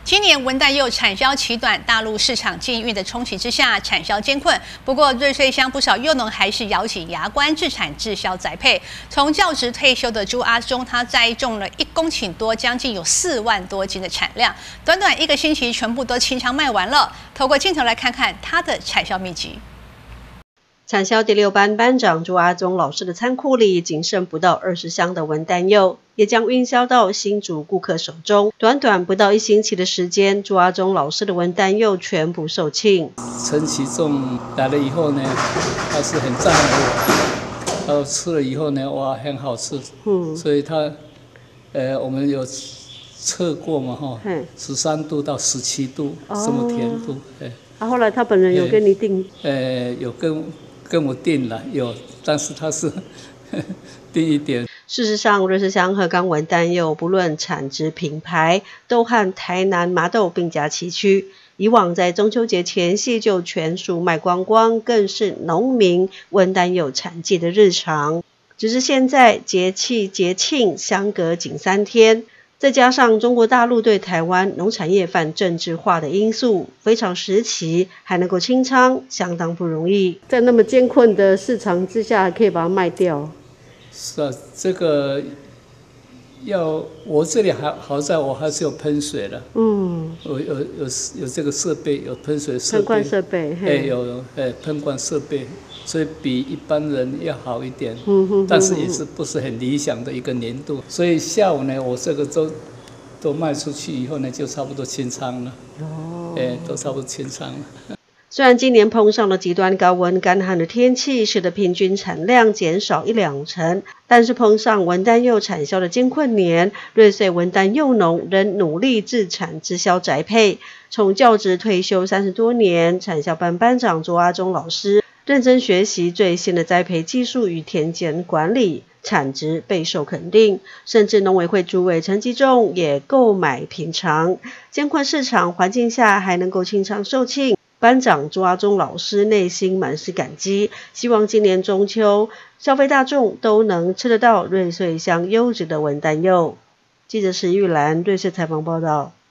今年文旦柚产销期短，大陆市场禁运的冲击之下，产销艰困。不过瑞穗乡不少柚农还是咬紧牙关自产自销宅配。从教职退休的朱阿忠，他栽种了1公顷多，将近有4万多斤的产量，短短1个星期全部都清仓卖完了。透过镜头来看看他的产销秘籍。 产销第6班班长朱阿忠老师的仓库里，仅剩不到20箱的文旦柚，也将运销到新竹顾客手中。短短不到1星期的时间，朱阿忠老师的文旦柚全部售罄。 陈其仲来了以后呢，他是很赞美我，然后吃了以后呢，哇，很好吃。所以他，我们有测过嘛，哈，13度到17度，这么甜度。 后来他本人有跟你订？ 有跟我订了，有，但是他是订一点。 事实上，瑞穗乡鹤冈文旦柚不论产值品牌，都和台南麻豆并驾齐驱。以往在中秋节前夕就全数卖光光，更是农民文旦柚产季的日常。只是现在节气节庆相隔仅3天。再加上中国大陆对台湾农产业泛政治化的因素，非常时期还能够清仓，相当不容易。在那么艰困的市场之下，还可以把它卖掉。 是啊，这个我这里好在我还是有喷水的。我有这个设备，有喷水设备， 喷灌设备， 有喷灌设备，所以比一般人要好一点。但是也是不是很理想的一个年度。所以下午呢，我这个都卖出去以后呢，就差不多清仓了。都差不多清仓了。 虽然今年碰上了极端高温干旱的天气，使得平均产量减少1-2成，但是碰上文旦柚产销的艰困年，瑞穗文旦柚农仍努力自产自销宅配。从教职退休30多年，产销班班长朱阿忠老师认真学习最新的栽培技术与田间管理，产值备受肯定，甚至农委会主委陈其仲也购买品尝。艰困市场环境下还能够清仓售罄，班长朱阿忠老师内心满是感激，希望今年中秋消费大众都能吃得到瑞穗乡优质的文旦柚。记者石玉兰瑞穗采访报道。